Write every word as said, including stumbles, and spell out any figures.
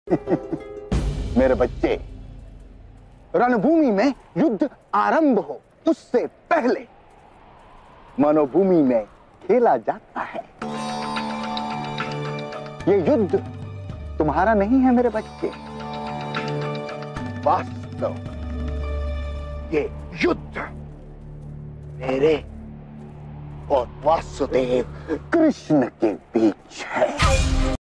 मेरे बच्चे, रणभूमि में युद्ध आरंभ हो उससे पहले मनोभूमि में खेला जाता है। ये युद्ध तुम्हारा नहीं है मेरे बच्चे, वास्तव ये युद्ध मेरे और वासुदेव कृष्ण के बीच है।